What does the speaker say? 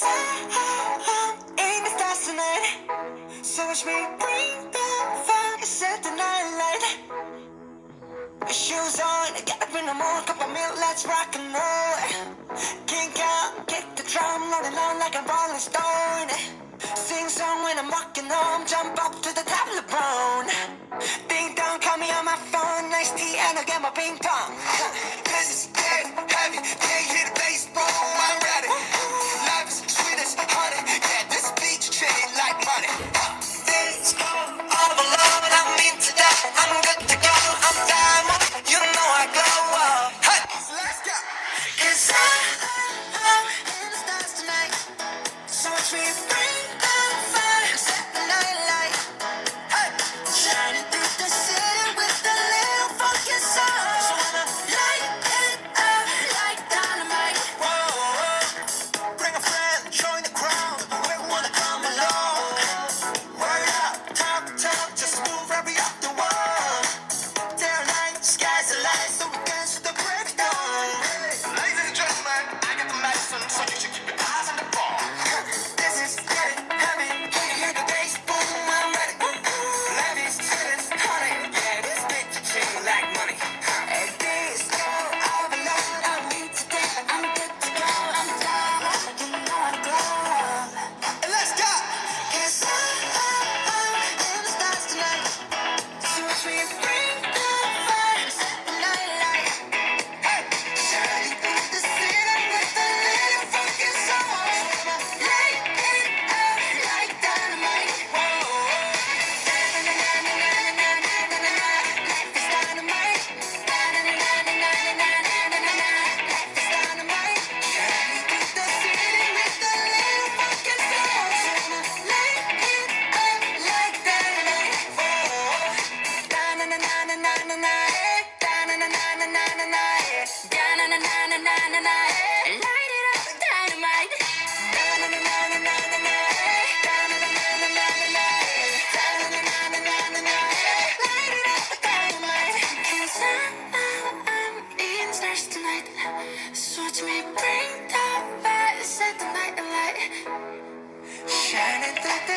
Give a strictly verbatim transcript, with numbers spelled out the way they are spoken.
I'm in the stars tonight. So watch me bring the fire, set the night light. Shoes on, get up in the morning, cup of milk, let's rock and roll. Kick out, kick the drum, rolling on like a rolling stone. Sing song when I'm walking home, jump up to the top of the bone. Ding dong, call me on my phone, nice tea and I'll get my ping pong. This is dead heavy, can't hear the bass, bro, I'm ready. Life is sweet as honey, yeah, this beat treated like money. This is all over love and I'm into that, I'm good to go, I'm diamond, you know I glow up. Hey, let's go. Cause I, I'm in the stars tonight, so watch me bring the fire, set the night light. Hey, shining through the city with a little funky soul. So I'ma light it up like dynamite. Whoa, bring a friend, join the crowd, whoever wanna come along. Word up, talk, talk, just move right up the wall. Day or night, sky's the light, so we dance to the break of dawn. Ladies and gentlemen, I got the medicine, so you should keep your eyes on the ball. This is getting heavy, can you hear the bass? Boom, I'm ready. Life is sweet as honey, yeah, this bitch treat me like money. And this girl, all the love I need today, I'm good to go, I'm down, you know I glow up. And let's go! Cause I, I'm in the stars tonight, so watch me bring the fire, set the night light. Hey, shining through the city with a little funky soul. Light it up like dynamite. Whoa, life is dynamite. Life is dynamite. Shining through the city with a little funky soul. Light it up like dynamite. Light it up, dynamite. Light it up, dynamite. 'Cause I'm in stars tonight. So watch me bring the fire, set the night alight. Shining through the